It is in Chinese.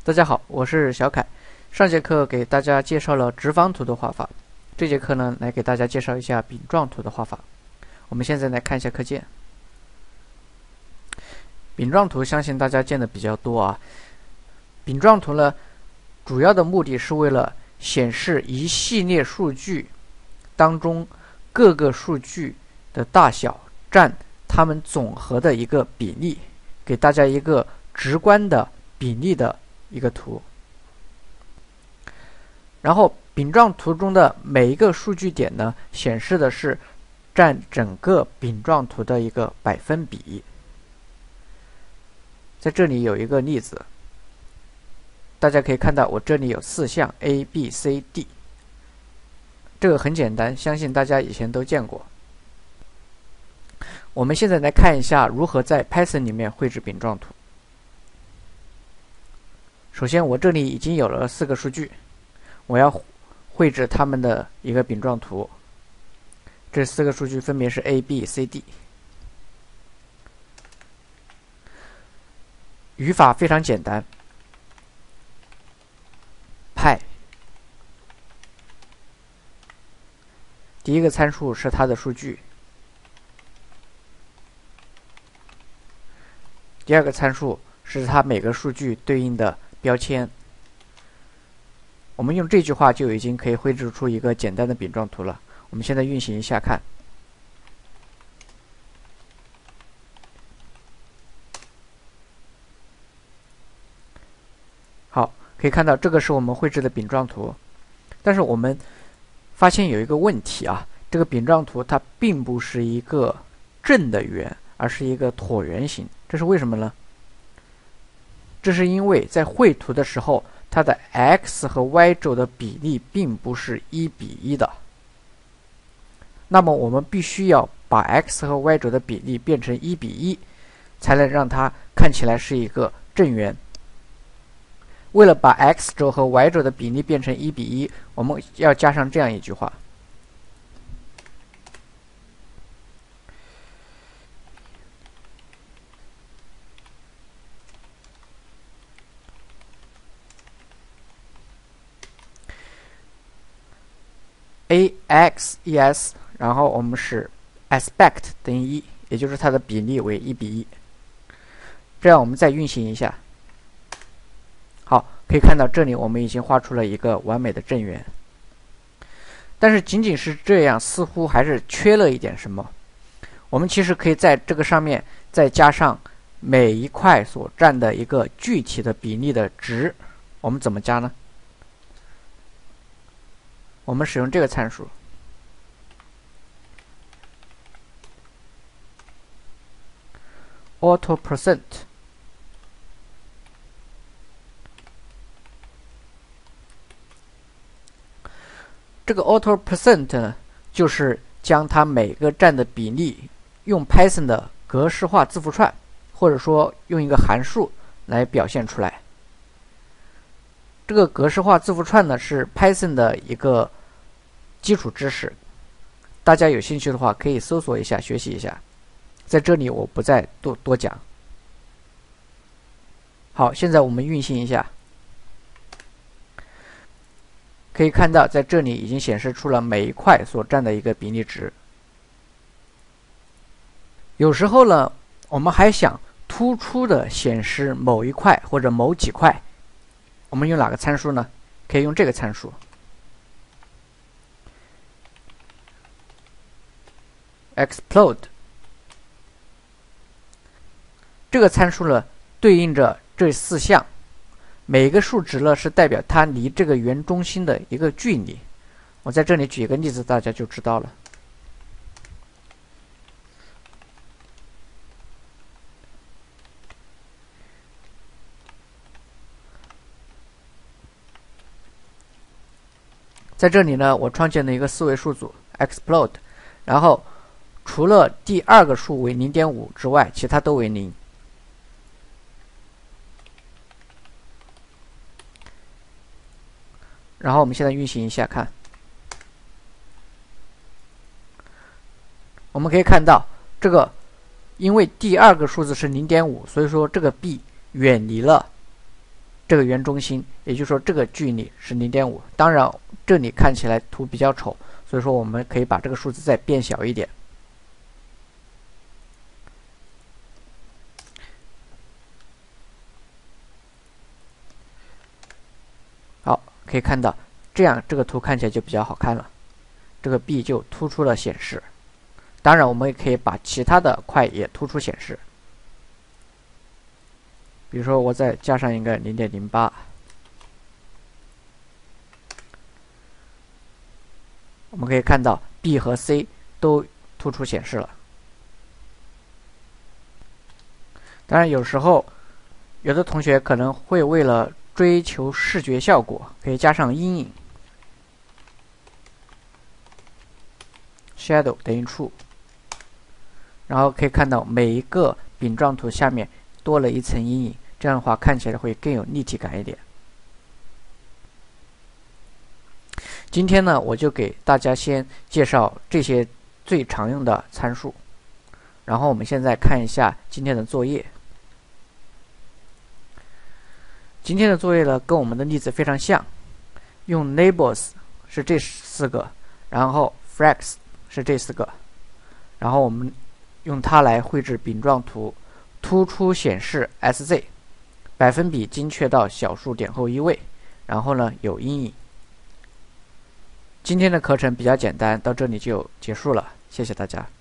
大家好，我是小凯。上节课给大家介绍了直方图的画法，这节课呢来给大家介绍一下饼状图的画法。我们现在来看一下课件。饼状图相信大家见的比较多啊。饼状图呢，主要的目的是为了显示一系列数据当中各个数据的大小占它们总和的一个比例，给大家一个直观的比例的一个图。然后饼状图中的每一个数据点呢，显示的是占整个饼状图的一个百分比。在这里有一个例子，大家可以看到我这里有4项 A、B、C、D， 这个很简单，相信大家以前都见过。我们现在来看一下如何在 Python 里面绘制饼状图。首先我这里已经有了4个数据，我要绘制它们的一个饼状图。这4个数据分别是 A、B、C、D。 语法非常简单，派第一个参数是它的数据，第二个参数是它每个数据对应的标签。我们用这句话就已经可以绘制出一个简单的饼状图了。我们现在运行一下看。好，可以看到这个是我们绘制的饼状图。但是我们发现有一个问题啊，这个饼状图它并不是一个正的圆，而是一个椭圆形。这是为什么呢？这是因为在绘图的时候，它的 x 和 y 轴的比例并不是1:1的。那么我们必须要把 x 和 y 轴的比例变成1:1，才能让它看起来是一个正圆。为了把 x 轴和 y 轴的比例变成1:1，我们要加上这样一句话。ax 然后我们使 aspect 等于1，也就是它的比例为1:1。这样我们再运行一下。好，可以看到这里我们已经画出了一个完美的正圆。但是仅仅是这样似乎还是缺了一点什么。我们其实可以在这个上面再加上每一块所占的一个具体的比例的值。我们怎么加呢？我们使用这个参数auto%。这个 auto% 呢，就是将它每个占的比例用 Python 的格式化字符串，或者说用一个函数来表现出来。这个格式化字符串呢，是 Python 的一个基础知识，大家有兴趣的话可以搜索一下学习一下，在这里我不再多讲。好，现在我们运行一下，可以看到在这里已经显示出了每一块所占的一个比例值。有时候呢，我们还想突出的显示某一块或者某几块，我们用哪个参数呢？可以用这个参数explode。 这个参数呢，对应着这4项，每个数值呢是代表它离这个圆中心的一个距离。我在这里举一个例子，大家就知道了。在这里呢，我创建了一个4位数组 explode， 然后除了第2个数为 0.5 之外，其他都为0。然后我们现在运行一下看，我们可以看到这个，因为第2个数字是 0.5， 所以说这个 b 远离了这个圆中心，也就是说这个距离是0.5。当然这里看起来图比较丑，所以说我们可以把这个数字再变小一点。好，可以看到这样这个图看起来就比较好看了，这个 B 就突出了显示。当然我们也可以把其他的块也突出显示，比如说我再加上一个0.08，我们可以看到 B 和 C 都突出显示了。当然有时候有的同学可能会为了追求视觉效果，可以加上阴影 shadow 等于 true， 然后可以看到每一个饼状图下面多了一层阴影，这样的话看起来会更有立体感一点。今天呢，我就给大家先介绍这些最常用的参数，然后我们现在看一下今天的作业。今天的作业呢，跟我们的例子非常像，用 neighbors 是这4个，然后 flex 是这4个，然后我们用它来绘制饼状图，突出显示 SZ， 百分比精确到小数点后1位，然后呢有阴影。今天的课程比较简单，到这里就结束了，谢谢大家。